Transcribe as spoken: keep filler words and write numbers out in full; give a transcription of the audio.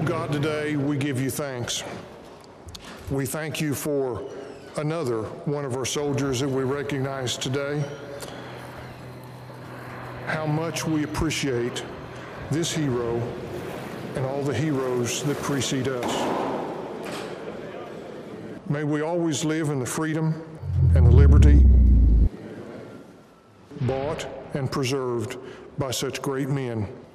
God, today we give you thanks. We thank you for another one of our soldiers that we recognize today. How much we appreciate this hero and all the heroes that precede us. May we always live in the freedom and the liberty bought and preserved by such great men.